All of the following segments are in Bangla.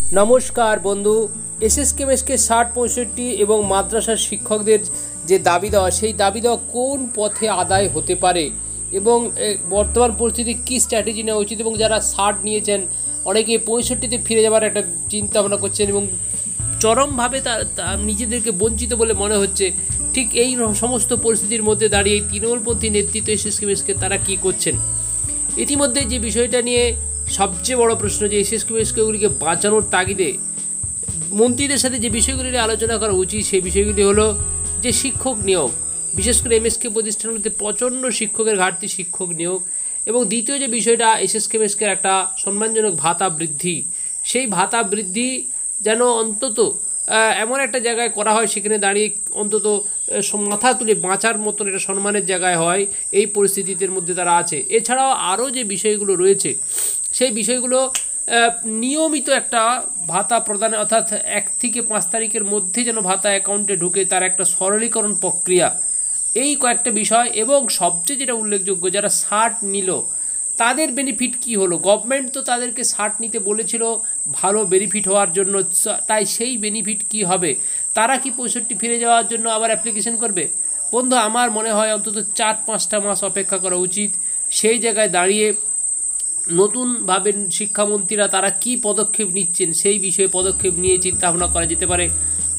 नमस्कार बंधु एसएसके मेसके 60-65 এবং মাদ্রাসার শিক্ষকদের যে দাবি দেওয়া সেই দাবি দেওয়া কোন পথে আদায় হতে পারে এবং বর্তমান পরিস্থিতি কি স্ট্র্যাটেজি নেওয়া উচিত এবং যারা 60 নিয়েছেন অনেকে 65তে ফিরে যাওয়ার একটা চিন্তা ভাবনা করছেন এবং চরমভাবে নিজেদেরকে বঞ্চিত বলে মনে হচ্ছে। ঠিক এই সমস্ত পরিস্থিতির মধ্যে দাঁড়িয়ে তৃণমূলপন্থী নেতৃত্ব এসএসকে মেসকে তারা কী করছেন। ইতিমধ্যে যে বিষয়টা নিয়ে সবচেয়ে বড় প্রশ্ন যে এসএসকে মেসকেগুলিকে বাঁচানোর তাগিদে মন্ত্রীদের সাথে যে বিষয়গুলি নিয়ে আলোচনা করা উচিত সেই বিষয়গুলি হলো যে শিক্ষক নিয়োগ, বিশেষ করে এমএসকে প্রতিষ্ঠানগুলিতে প্রচণ্ড শিক্ষকের ঘাটতি, শিক্ষক নিয়োগ এবং দ্বিতীয় যে বিষয়টা এসএসকে মেসকের একটা সম্মানজনক ভাতা বৃদ্ধি, সেই ভাতা বৃদ্ধি যেন অন্তত এমন একটা জায়গায় করা হয় সেখানে দাঁড়িয়ে অন্তত মাথা তুলে বাঁচার মতন একটা সম্মানের জায়গায় হয়, এই পরিস্থিতির মধ্যে তারা আছে। এছাড়াও আরও যে বিষয়গুলো রয়েছে সেই বিষয়গুলো নিয়মিত একটা ভাতা প্রদান, অর্থাৎ 1 থেকে 5 তারিখের মধ্যে যেন ভাতা অ্যাকাউন্টে ঢুকে তার একটা সরলীকরণ প্রক্রিয়া, এই কয়েকটা বিষয়। এবং সবচেয়ে যেটা উল্লেখযোগ্য যারা 60 নিল তাদের বেনিফিট কি হলো। গভর্নমেন্ট তো তাদেরকে 60 নিতে বলেছিল ভালো বেনিফিট হওয়ার জন্য, তাই সেই বেনিফিট কি হবে, তারা কি 65 ফিরে যাওয়ার জন্য আবার অ্যাপ্লিকেশন করবে? বন্ধু, আমার মনে হয় অন্তত 4-5টা মাস অপেক্ষা করা উচিত। সেই জায়গায় দাঁড়িয়ে নতুনভাবে শিক্ষামন্ত্রীরা তারা কি পদক্ষেপ নিচ্ছেন সেই বিষয়ে পদক্ষেপ নিয়ে চিন্তাভাবনা করা যেতে পারে।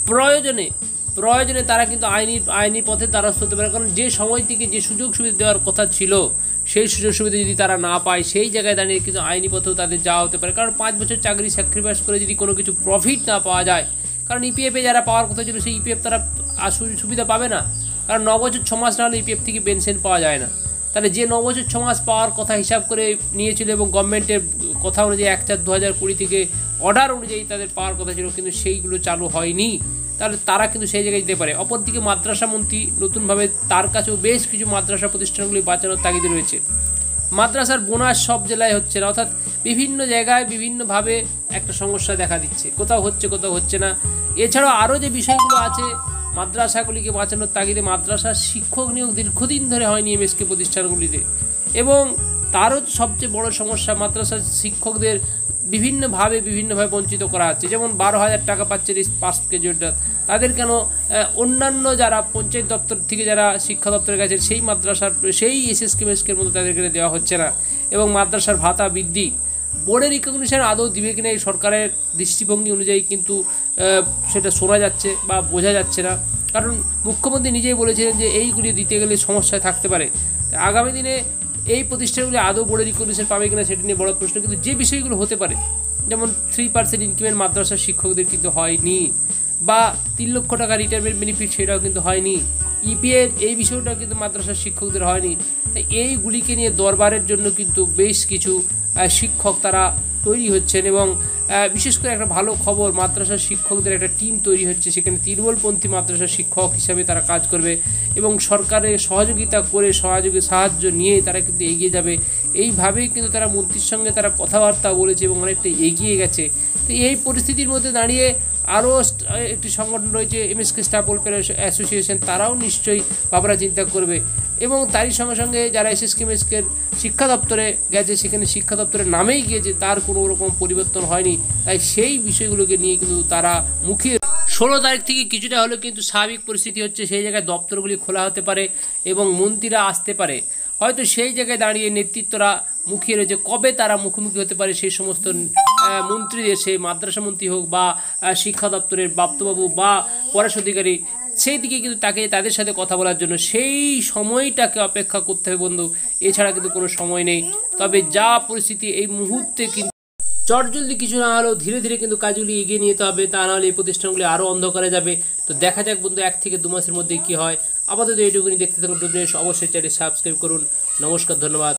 প্রয়োজনে তারা কিন্তু আইনি পথে দ্বারস্থ হতে পারে, কারণ যে সময় থেকে যে সুযোগ সুবিধা দেওয়ার কথা ছিল সেই সুযোগ সুবিধা যদি তারা না পায় সেই জায়গায় দাঁড়িয়ে কিন্তু আইনি পথেও তাদের যাওয়া হতে পারে। কারণ 5 বছর চাকরি স্যাক্রিফাইস করে যদি কোনো কিছু প্রফিট না পাওয়া যায়, কারণ ইপিএফে যারা পাওয়ার কথা ছিল সেই ইপিএফ তারা সুবিধা পাবে না, কারণ 9 বছর 6 মাস না হলে ইপিএফ থেকে পেনশন পাওয়া যায় না। তাহলে যে 9 বছর 6 মাস পাওয়ার কথা হিসাব করে নিয়েছিল এবং গভর্নমেন্টের কথা অনুযায়ী 1/4/2020 থেকে অর্ডার অনুযায়ী তাদের পাওয়ার কথা ছিল, কিন্তু সেইগুলো চালু হয়নি, তাহলে তারা কিন্তু সেই জায়গায় যেতে পারে। অপরদিকে মাদ্রাসা মন্ত্রী নতুনভাবে তার কাছেও বেশ কিছু মাদ্রাসা প্রতিষ্ঠানগুলি বাঁচানোর তাগিদে রয়েছে। মাদ্রাসার বোনাস সব জেলায় হচ্ছে না, অর্থাৎ বিভিন্ন জায়গায় বিভিন্নভাবে একটা সমস্যা দেখা দিচ্ছে, কোথাও হচ্ছে কোথাও হচ্ছে না। এছাড়াও আরও যে বিষয়গুলো আছে মাদ্রাসাগুলিকে বাঁচানোর তাগিদে, মাদ্রাসার শিক্ষক নিয়োগ দীর্ঘদিন ধরে হয়নি এমএসকে প্রতিষ্ঠানগুলিতে এবং তারও সবচেয়ে বড় সমস্যা মাদ্রাসার শিক্ষকদের বিভিন্নভাবে বঞ্চিত করা হচ্ছে। যেমন 12,000 টাকা পাচ্ছে পাস গ্রাজুয়েটরা, তাদের কেন অন্যান্য যারা পঞ্চায়েত দপ্তর থেকে যারা শিক্ষা দপ্তরে গেছে সেই মাদ্রাসার সেই এসএসকে মেসকের মতো তাদেরকে দেওয়া হচ্ছে না। এবং মাদ্রাসার ভাতা বৃদ্ধি, বোর্ডের রিকগনিশন আদৌ দিবে কিনা এই সরকারের দৃষ্টিভঙ্গি অনুযায়ী কিন্তু সেটা শোনা যাচ্ছে বা বোঝা যাচ্ছে না, কারণ মুখ্যমন্ত্রী নিজেই বলেছিলেন যে এইগুলি দিতে গেলে সমস্যায় থাকতে পারে। আগামী দিনে এই প্রতিষ্ঠানগুলি আদৌ বোর্ডের রিকগনিশন পাবে কিনা সেটা নিয়ে বড় প্রশ্ন। কিন্তু যে বিষয়গুলো হতে পারে, যেমন 3% ইনক্রিমেন্ট মাদ্রাসার শিক্ষকদের কিন্তু হয়নি, বা 3 লক্ষ টাকা রিটায়ারমেন্ট বেনিফিট সেটাও কিন্তু হয়নি, ইপিএফ এই বিষয়টাও কিন্তু মাদ্রাসার শিক্ষকদের হয়নি। এইগুলিকে নিয়ে দরবারের জন্য কিন্তু বেশ কিছু শিক্ষক তারা তৈরি হচ্ছেন এবং বিশেষ করে একটা ভালো খবর, মাদ্রাসার শিক্ষকদের একটা টিম তৈরি হচ্ছে, সেখানে তৃণমূলপন্থী মাদ্রাসার শিক্ষক হিসাবে তারা কাজ করবে এবং সরকারের সহযোগিতা করে সাহায্য নিয়ে তারা কিন্তু এগিয়ে যাবে। এইভাবেই কিন্তু তারা মন্ত্রীর সঙ্গে তারা কথাবার্তা বলেছে এবং অনেকটা এগিয়ে গেছে। তো এই পরিস্থিতির মধ্যে দাঁড়িয়ে আরও একটি সংগঠন রয়েছে এমএসকে স্টাফ ওয়েলফেয়ার অ্যাসোসিয়েশন, তারাও নিশ্চয়ই ভাবনা চিন্তা করবে এবং তারই সঙ্গে সঙ্গে যারা এসএসকে মেসকের শিক্ষা দপ্তরে গেছে সেখানে শিক্ষা দপ্তরের নামেই গিয়েছে, তার কোনো রকম পরিবর্তন হয়নি, তাই সেই বিষয়গুলোকে নিয়ে কিন্তু তারা মুখিয়ে 16 তারিখ থেকে কিছুটা হলেও কিন্তু স্বাভাবিক পরিস্থিতি হচ্ছে। সেই জায়গায় দপ্তরগুলি খোলা হতে পারে এবং মন্ত্রীরা আসতে পারে, হয়তো সেই জায়গায় দাঁড়িয়ে নেতৃত্বরা মুখিয়ে রয়েছে। কবে তারা মুখোমুখি হতে পারে সেই সমস্ত মন্ত্রীদের, সেই মাদ্রাসা মন্ত্রী হোক বা শিক্ষা দপ্তরের বাপ্তবাবু বা পরেশ অধিকারী, সেই দিকে কিন্তু তাদের সাথে কথা বলার জন্য সেই সময়টাকে অপেক্ষা করতে হবে বন্ধু, এছাড়া কিন্তু কোনো সময় নেই। তবে যা পরিস্থিতি এই মুহূর্তে কিন্তু চটজলদি কিছু না হলেও ধীরে ধীরে কিন্তু কাজগুলি এগিয়ে নিতে হবে, তা নাহলে এই প্রতিষ্ঠানগুলি আরও অন্ধকারে যাবে। তো দেখা যাক বন্ধু 1 থেকে 2 মাসের মধ্যে কী হয়। আপাতত এইটুকুনি, দেখতে থাকুন অবশ্যই চ্যানেল সাবস্ক্রাইব করুন। নমস্কার, ধন্যবাদ।